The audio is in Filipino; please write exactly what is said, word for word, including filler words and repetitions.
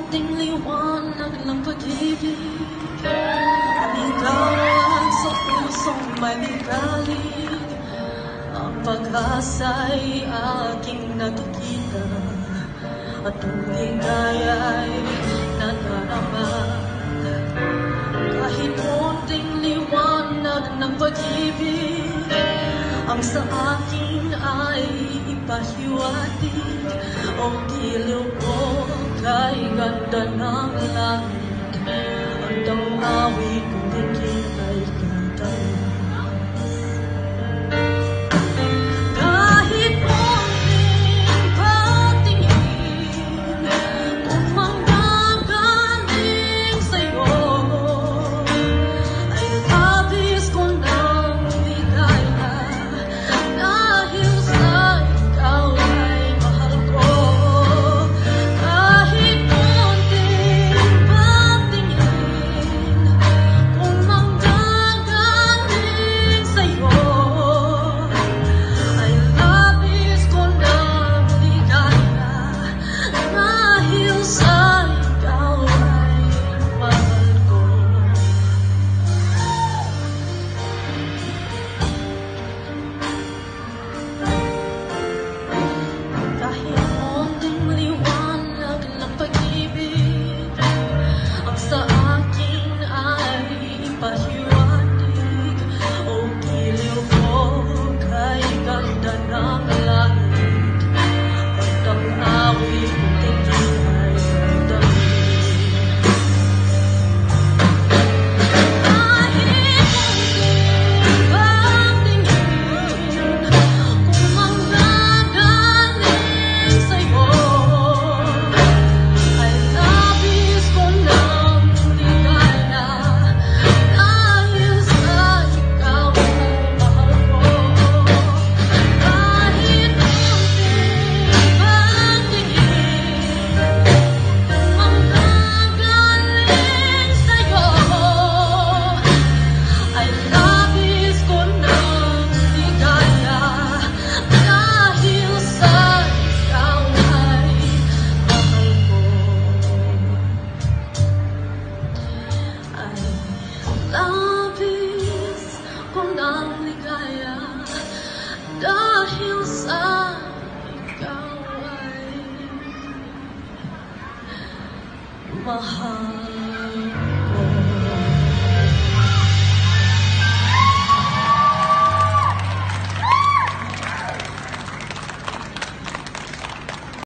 munting liwanag ng pag-ibig, aligawan sa pusong maligalig. Ang pag-asa'y aking nakikita at ang ligaya'y nadarama. Kahit munting liwanag ng pag-ibig ang sa akin ay ipahiwatig, o giliw ko kay ganda ng langit, at ang awit kong tingin ay kantay. Kahit munting patingin kung manggagaling sa'yo, ay labis ko ng ligaya dahil sa ikaw ay mahal ko. Kahit munting patingin kung manggagaling sa'yo, ay labis ko ng ligaya dahil sa ikaw ay mahal ko. Kahit munting liwanag ng pag-ibig ang sa akin ay ipahiwatig, o giliw ko kay ganda ng langit, at ang awit kong tingin ay damdamin. Kahit munting patingin kung manggagaling sa'yo, ay labis ko ng ligaya dahil sa ikaw ay mahal ko. Kahit munting patingin kung manggagaling sa'yo, ay labis ko ng ligaya dahil sa ikaw ay mahal ko. Ay labis ko ng ligaya dahil sa ikaw ay mahal